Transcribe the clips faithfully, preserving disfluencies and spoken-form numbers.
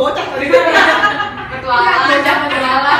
bocah tadi. Petualang, bocah petualang.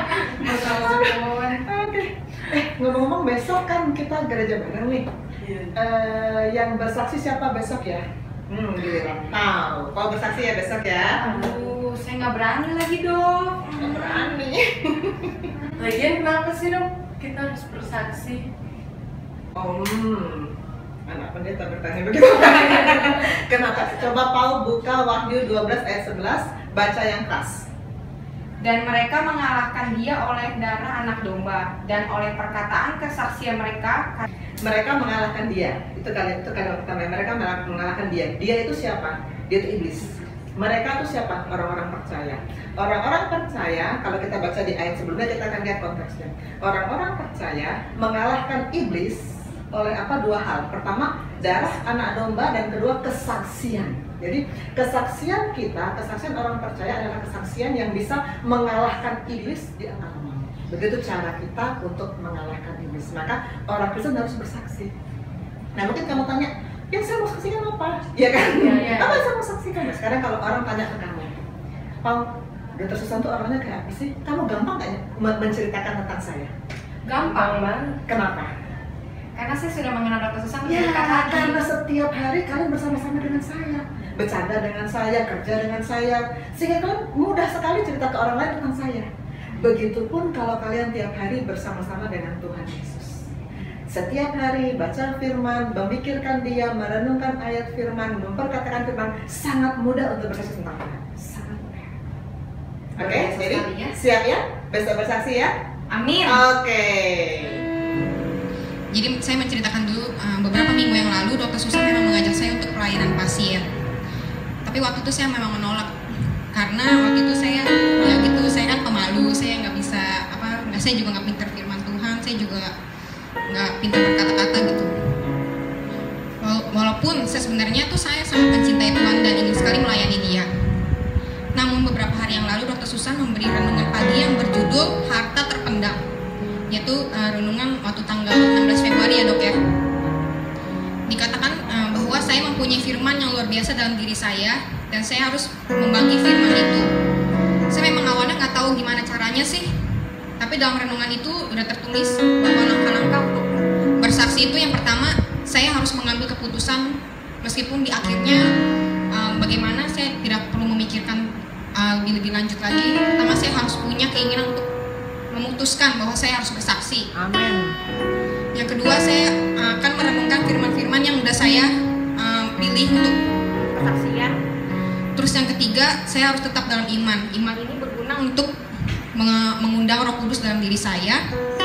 Oke. Eh, ngomong-ngomong besok kan kita gereja bareng nih. Iya. Eh, yang bersaksi siapa besok ya? Hmm, giliran tahu. Kalau bersaksi ya besok ya. Aduh, saya nggak berani lagi dok. Nggak berani. Lagian kenapa sih dok kita harus bersaksi? Oh, hmm. Anak pendeta bertanya begitu. Kenapa? Coba Paul buka Wahyu dua belas ayat sebelas, baca yang keras. Dan mereka mengalahkan dia oleh darah anak domba dan oleh perkataan kesaksian mereka. Mereka mengalahkan dia. Itu kalian itu kalimat pertama. Mereka mengalahkan dia. Dia itu siapa? Dia itu iblis. Mereka itu siapa? Orang-orang percaya. Orang-orang percaya, kalau kita baca di ayat sebelumnya kita akan lihat konteksnya. Orang-orang percaya mengalahkan iblis oleh apa? Dua hal. Pertama, darah anak domba, dan kedua kesaksian. Jadi kesaksian kita, kesaksian orang percaya adalah kesaksian yang bisa mengalahkan iblis di antara manusia. Begitu cara kita untuk mengalahkan iblis. Maka orang Kristen harus bersaksi. Nah mungkin kamu tanya, yang saya mau saksikan apa? Ya kan? Ya, ya. Apa yang saya mau saksikan? Nah, sekarang kalau orang tanya ke kamu, Paul, dokter Susan tuh orangnya kayak apa sih? Kamu gampang gak ya menceritakan tentang saya? Gampang banget. Kenapa? Karena saya sudah mengenal dokter Susan Ya, dekat hati. karena setiap hari kalian bersama-sama dengan saya, bercanda dengan saya, kerja dengan saya, sehingga kalian mudah sekali cerita ke orang lain tentang saya. Begitupun kalau kalian tiap hari bersama-sama dengan Tuhan Yesus. Setiap hari baca firman, memikirkan dia, merenungkan ayat firman, memperkatakan firman, sangat mudah untuk bersaksi tentang Tuhan. Sangat mudah. Oke, okay, jadi ya. siap ya? Besok bersaksi ya? Amin. Oke. Okay. Jadi saya menceritakan dulu, uh, beberapa minggu yang lalu dokter Susan memang mengajak saya untuk pelayanan pasien. Tapi waktu itu saya memang menolak karena waktu itu saya ya gitu, saya kan pemalu, saya nggak bisa apa, saya juga nggak pintar firman Tuhan, saya juga nggak pintar berkata-kata gitu. Walaupun saya sebenarnya tuh saya sangat mencintai Tuhan dan ingin sekali melayani Dia. Namun beberapa hari yang lalu dokter Susan memberi renungan pagi yang berjudul Harta Terpendam, yaitu uh, renungan waktu tanggal enam belas Februari ya dok ya. Dikatakan uh, bahwa saya mempunyai firman yang luar biasa dalam diri saya dan saya harus membagi firman itu. Saya memang awalnya nggak tahu gimana caranya sih, tapi dalam renungan itu udah tertulis bahwa langkah-langkah untuk bersaksi itu yang pertama, saya harus mengambil keputusan meskipun di akhirnya uh, bagaimana saya tidak perlu memikirkan uh, lebih lebih lanjut lagi. Pertama saya harus punya keinginan untuk memutuskan bahwa saya harus bersaksi. Amin. Yang kedua, saya akan merenungkan firman-firman yang udah saya uh, pilih untuk kesaksian. Terus yang ketiga, saya harus tetap dalam iman. Iman ini berguna untuk mengundang Roh Kudus dalam diri saya.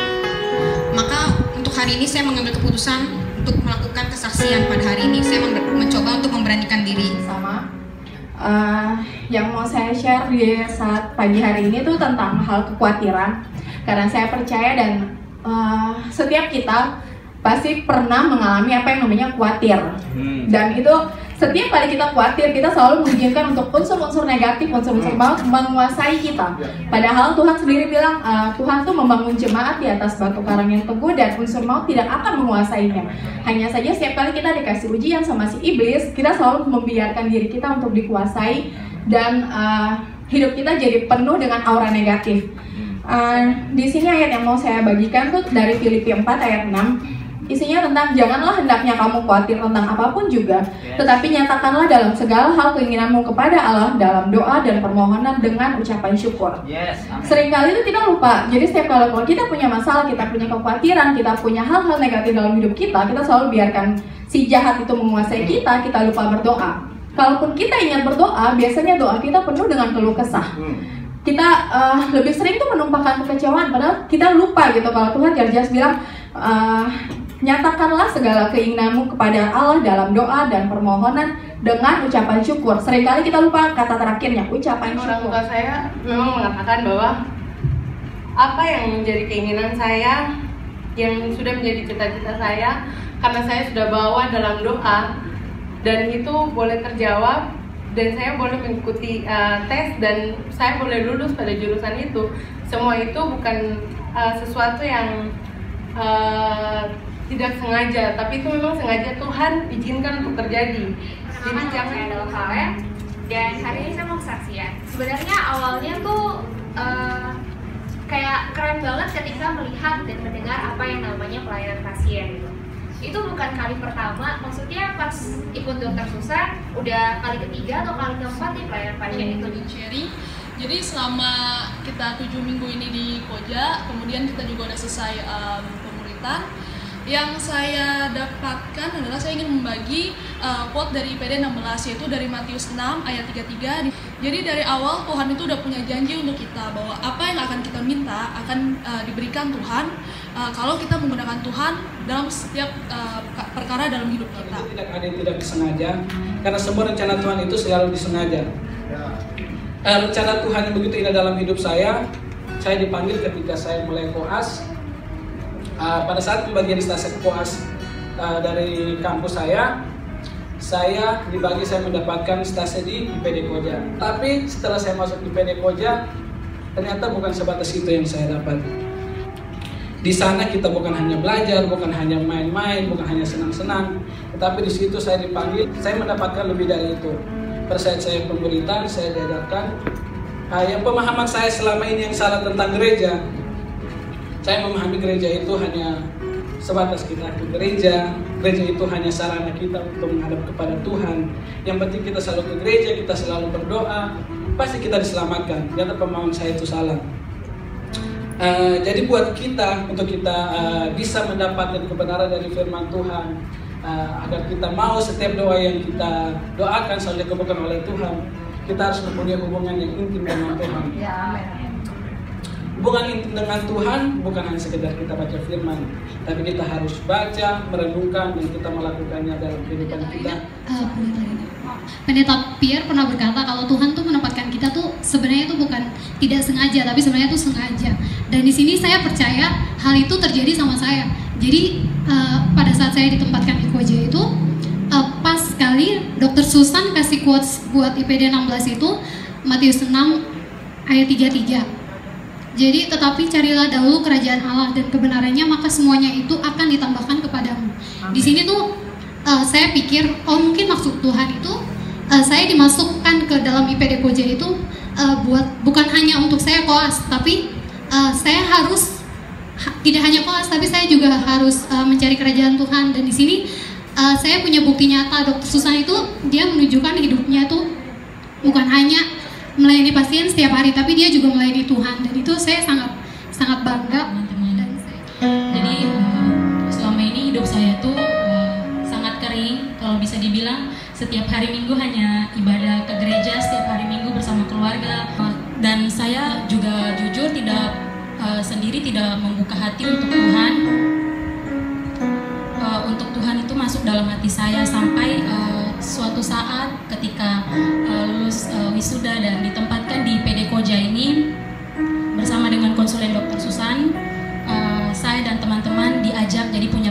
Maka untuk hari ini saya mengambil keputusan untuk melakukan kesaksian pada hari ini. Saya mencoba untuk memberanikan diri. Sama. Uh, yang mau saya share di saat pagi hari ini tuh tentang hal kekhawatiran. Karena saya percaya dan uh, setiap kita pasti pernah mengalami apa yang namanya khawatir. Hmm. Dan itu setiap kali kita khawatir, kita selalu mengizinkan untuk unsur-unsur negatif, unsur-unsur maut menguasai kita. Padahal Tuhan sendiri bilang uh, Tuhan tuh membangun jemaat di atas batu karang yang teguh dan unsur maut tidak akan menguasainya. Hanya saja setiap kali kita dikasih ujian sama si iblis, kita selalu membiarkan diri kita untuk dikuasai dan uh, hidup kita jadi penuh dengan aura negatif. Uh, di sini ayat yang mau saya bagikan tuh dari Filipi empat ayat enam. Isinya tentang janganlah hendaknya kamu khawatir tentang apapun juga, tetapi nyatakanlah dalam segala hal keinginanmu kepada Allah dalam doa dan permohonan dengan ucapan syukur. Yes, seringkali itu kita lupa. Jadi setiap kali kalau kita punya masalah, kita punya kekhawatiran, kita punya hal-hal negatif dalam hidup kita, kita selalu biarkan si jahat itu menguasai kita, kita lupa berdoa. Kalaupun kita ingat berdoa, biasanya doa kita penuh dengan keluh kesah. Kita uh, lebih sering tuh menumpahkan kekecewaan, padahal kita lupa gitu kalau Tuhan jelas-jelas bilang uh, nyatakanlah segala keinginanmu kepada Allah dalam doa dan permohonan dengan ucapan syukur. Seringkali kita lupa kata terakhirnya, ucapan syukur. Orang tua saya memang mengatakan bahwa apa yang menjadi keinginan saya, yang sudah menjadi cita-cita saya, karena saya sudah bawa dalam doa dan itu boleh terjawab, dan saya boleh mengikuti uh, tes dan saya boleh lulus pada jurusan itu. Semua itu bukan uh, sesuatu yang uh, tidak sengaja, tapi itu memang sengaja Tuhan izinkan untuk terjadi. Jadi jangan dalam hal ya, Dan hari ini saya mau kesaksian. Sebenarnya awalnya tuh uh, kayak keren banget ketika melihat dan mendengar apa yang namanya pelayanan pasien gitu. Itu bukan kali pertama, maksudnya pas ikut dokter Susan udah kali ketiga atau kali keempat nih pelayanan pasien itu. Cherry. Jadi selama kita tujuh minggu ini di Koja, kemudian kita juga udah selesai um, pemuritan. Yang saya dapatkan adalah saya ingin membagi uh, quote dari I P D enam belas, yaitu dari Matius enam ayat tiga puluh tiga. Jadi dari awal Tuhan itu udah punya janji untuk kita bahwa apa yang akan kita minta akan uh, diberikan Tuhan uh, kalau kita menggunakan Tuhan dalam setiap uh, perkara dalam hidup kita. Tidak ada yang tidak disengaja, karena semua rencana Tuhan itu selalu disengaja. Uh, rencana Tuhan yang begitu indah dalam hidup saya, saya dipanggil ketika saya mulai koas. Uh, pada saat pembagian stase koas uh, dari kampus saya, saya dibagi saya mendapatkan stase di I P D Koja. Tapi setelah saya masuk I P D Koja, ternyata bukan sebatas itu yang saya dapat. Di sana kita bukan hanya belajar, bukan hanya main-main, bukan hanya senang-senang, tetapi di situ saya dipanggil, saya mendapatkan lebih dari itu. Pada saat saya pemberitaan, saya diajarkan uh, yang pemahaman saya selama ini yang salah tentang gereja. Saya memahami gereja itu hanya sebatas kita ke gereja, gereja itu hanya sarana kita untuk menghadap kepada Tuhan. Yang penting kita selalu ke gereja, kita selalu berdoa, pasti kita diselamatkan. Ternyata pemahaman saya itu salah. Uh, jadi buat kita, untuk kita uh, bisa mendapatkan kebenaran dari firman Tuhan, uh, agar kita mau setiap doa yang kita doakan selalu dikabulkan oleh Tuhan, kita harus mempunyai hubungan yang intim dengan Tuhan. Ya, amin. Hubungan intim dengan Tuhan bukan hanya sekedar kita baca firman, tapi kita harus baca, merenungkan, dan kita melakukannya dalam kehidupan kita. Uh, Pendeta Pierre pernah berkata kalau Tuhan tuh menempatkan kita tuh sebenarnya itu bukan tidak sengaja, tapi sebenarnya itu sengaja. Dan di sini saya percaya hal itu terjadi sama saya. Jadi uh, pada saat saya ditempatkan di Koja itu, uh, pas sekali dokter Susan kasih quotes buat I P D enam belas itu Matius enam ayat tiga puluh tiga. Jadi tetapi carilah dahulu kerajaan Allah dan kebenarannya, maka semuanya itu akan ditambahkan kepadamu. Amin. Di sini tuh uh, saya pikir oh mungkin maksud Tuhan itu uh, saya dimasukkan ke dalam I P D Koja itu uh, buat bukan hanya untuk saya koas, tapi uh, saya harus ha, tidak hanya koas, tapi saya juga harus uh, mencari kerajaan Tuhan. Dan di sini uh, saya punya bukti nyata. Dokter Susan itu dia menunjukkan hidupnya tuh bukan hanya melayani pasien setiap hari, tapi dia juga melayani Tuhan, dan itu saya sangat sangat bangga teman-teman. Jadi uh, selama ini hidup saya tuh uh, sangat kering, kalau bisa dibilang setiap hari Minggu hanya ibadah ke gereja, setiap hari Minggu bersama keluarga, uh, dan saya juga jujur tidak uh, sendiri tidak membuka hati untuk Tuhan. Uh, untuk Tuhan itu masuk dalam hati saya sampai uh, suatu saat ketika uh, lulus uh, wisuda dan ditempatkan di I P D Koja ini bersama dengan konsulen dokter Susan, uh, saya dan teman-teman diajak jadi punya